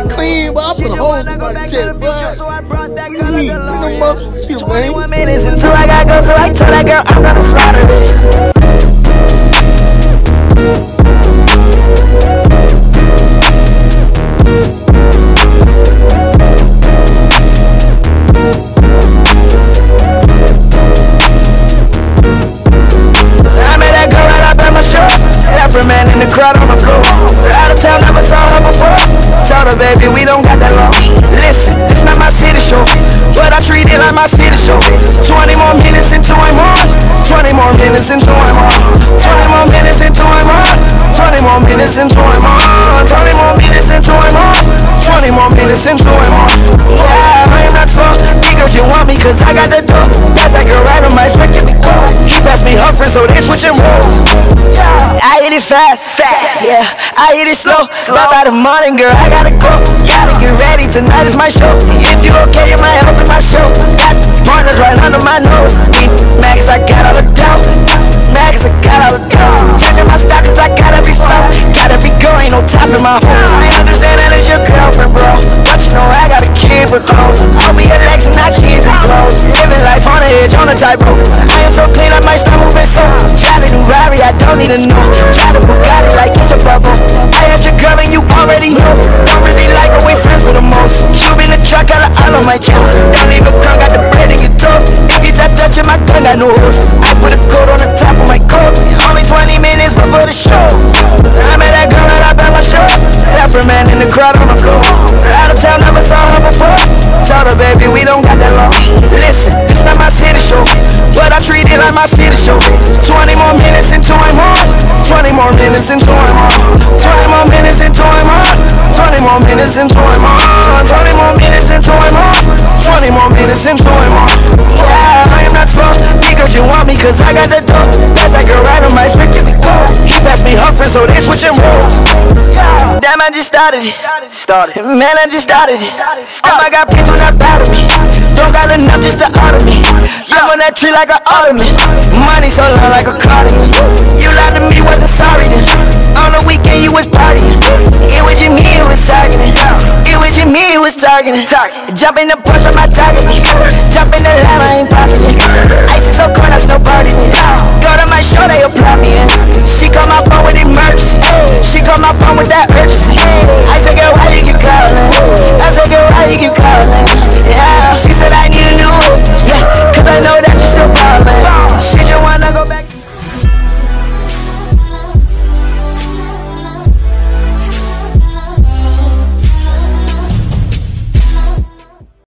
clean, but I put a hole in my chest, bro. Shit, 21 minutes until I gotta go, so I told that girl I'm gonna slaughter it. Man in the crowd on the floor. Out of town, never saw her before. Told her, baby, we don't got that long. Listen, it's not my city show, but I treat it like my city show. 20 more minutes into I'm on. 20 more minutes into I'm on. 20 more minutes into I'm on. 20 more minutes into I'm on. 20 more minutes into I'm on. 20 more minutes into I'm on. Yeah, I am not slow. Because you want me, cause I got the dough. That's like a right on my freaking toe. He passed me her friend, so they switching roles. I hit it fast, yeah, I hit it slow. By the morning, girl, I gotta go. Gotta get ready, tonight is my show. If you okay, you might help in my show. Got pointers right under my nose. Max, I got all the dough. Max, I got all the dough. Checking my stock, cause I gotta be flow. Gotta be go, ain't no top in my home. I understand that it's your girlfriend, bro, but you know I gotta keep her close. I'll be a Lex and I keep it close. Living life on the edge, on the tightrope. I am so clean, I might start moving so. Try to do Rari, I don't need to know. Try to Bugatti like it's a bubble. I had your girl and you already know. Don't really like her, we friends for the most. You in the truck, got an eye on my chin. Don't leave a gun, got the bread in your toes. If you that touching my gun, got no host. I put a coat on the top of my coat. Only 20 minutes before the show. I met that girl and I bet my show. Left her man in the crowd on the floor. Out of town, never saw her before. Told her, baby, we don't got that long. Listen, it's not my city show, but I treat it like my city show. 20 more minutes into I'm on. 20 more minutes into I'm on. 20 more minutes into I'm on. 20 more minutes into I'm on. 20 more minutes into I'm on. 20 more minutes into I'm on. Yeah, I am not slow. Because you want me, cause I got the dough. That's like a right on my freaking toe. He passed me her friend, so they switching roles. Damn, I just started it. Man, I just started it. I got pigs without doubt of me. Don't got enough just to honor me. I'm on that tree like an ottoman. Money so long like a cardigan. You lied to me, wasn't sorry then. On the weekend you was partying. It was you, me, it was targeting. It was you, me, it was targeting. Jump in the push on my target. Jump in the line, I ain't pocketing. Ice is so cold, that's no party. Go to my show, they apply me in. She call my phone with emergency. She call my phone with that urgency.